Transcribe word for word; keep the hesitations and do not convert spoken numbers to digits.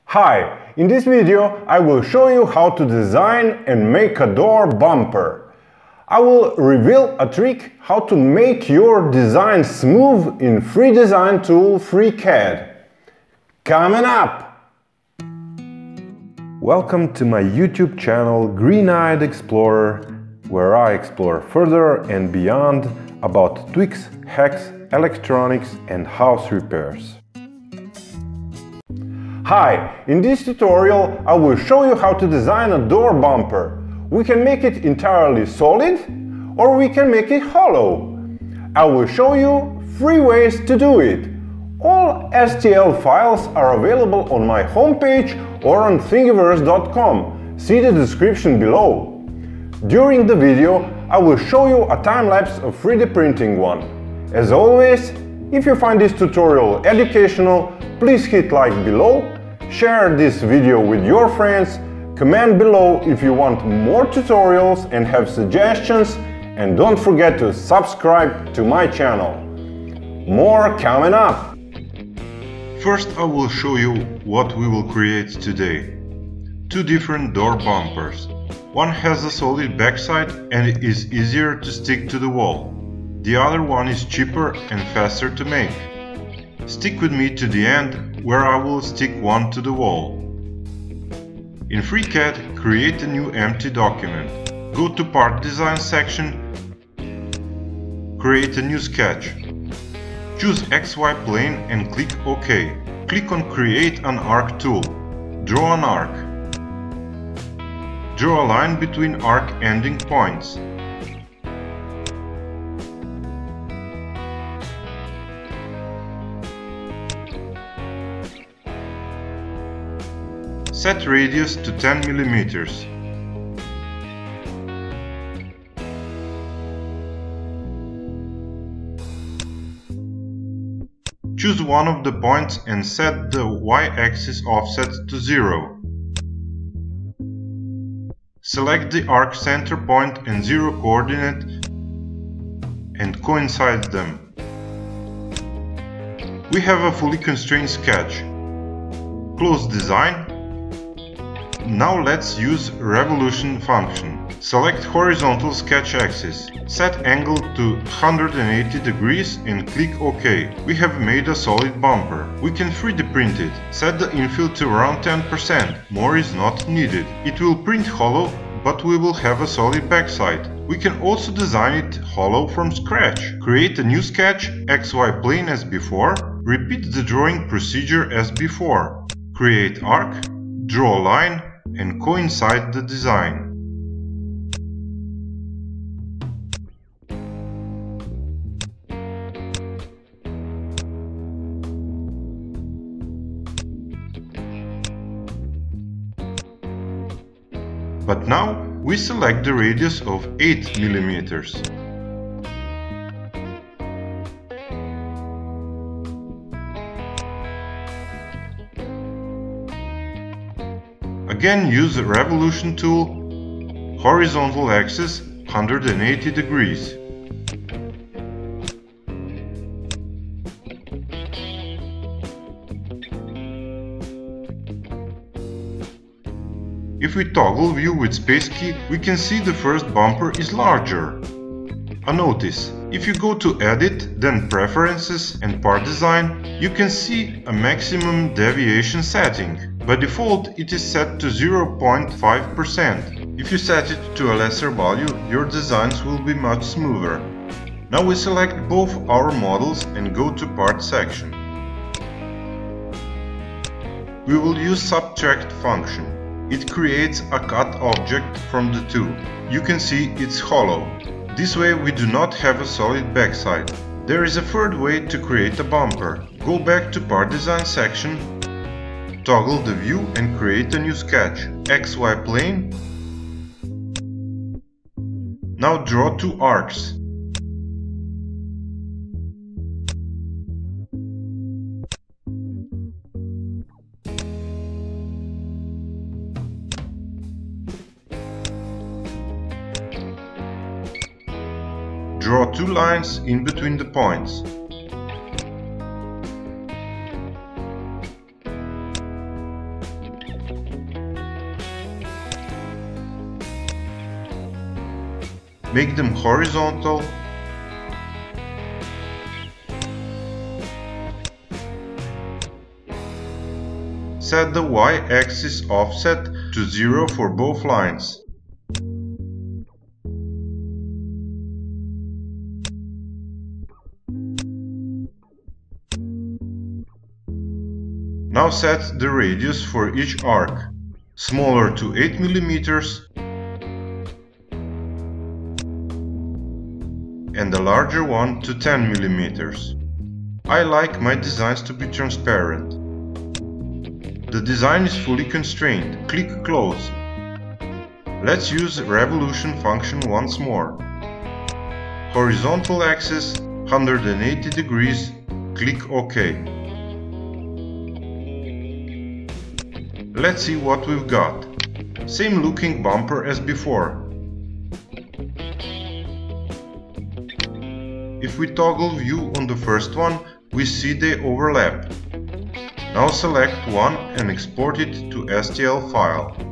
Hi, in this video I will show you how to design and make a door bumper. I will reveal a trick how to make your design smooth in free design tool FreeCAD. Coming up! Welcome to my YouTube channel Green-Eyed Explorer, where I explore further and beyond about tweaks, hacks, electronics and house repairs. Hi, in this tutorial I will show you how to design a door bumper. We can make it entirely solid or we can make it hollow. I will show you three ways to do it. All S T L files are available on my homepage or on thingiverse dot com. See the description below. During the video I will show you a time-lapse of three D printing one. As always, if you find this tutorial educational, please hit like below, share this video with your friends, comment below if you want more tutorials and have suggestions, and don't forget to subscribe to my channel. More coming up! First I will show you what we will create today. Two different door bumpers. One has a solid backside and it is easier to stick to the wall. The other one is cheaper and faster to make. Stick with me to the end, where I will stick one to the wall. In FreeCAD, create a new empty document. Go to Part Design section, create a new sketch. Choose X Y plane and click OK. Click on Create an Arc tool. Draw an arc. Draw a line between arc ending points. Set radius to ten millimeters. Choose one of the points and set the y-axis offset to zero. Select the arc center point and zero coordinate and coincide them. We have a fully constrained sketch. Close design. Now let's use revolution function. Select horizontal sketch axis. Set angle to one hundred eighty degrees and click OK. We have made a solid bumper. We can three D print it. Set the infill to around ten percent. More is not needed. It will print hollow, but we will have a solid backside. We can also design it hollow from scratch. Create a new sketch, X Y plane as before. Repeat the drawing procedure as before. Create arc, draw a line, and coincide the design. But now we select the radius of eight millimeters. Again use the revolution tool, horizontal axis one hundred eighty degrees. If we toggle view with space key, we can see the first bumper is larger. A notice: if you go to Edit, then Preferences and Part Design, you can see a maximum deviation setting. By default, it is set to zero point five percent. If you set it to a lesser value, your designs will be much smoother. Now we select both our models and go to Part section. We will use Subtract function. It creates a cut object from the two. You can see it's hollow. This way we do not have a solid backside. There is a third way to create a bumper. Go back to Part Design section, toggle the view and create a new sketch. X Y plane. Now draw two arcs. Draw two lines in between the points. make them horizontal, set the y-axis offset to zero for both lines. Now set the radius for each arc, smaller to eight millimeters and the larger one to ten millimeters. I like my designs to be transparent. The design is fully constrained. Click Close. Let's use revolution function once more. Horizontal axis one hundred eighty degrees. Click OK. Let's see what we've got. Same looking bumper as before. If we toggle view on the first one, we see they overlap. Now select one and export it to S T L file.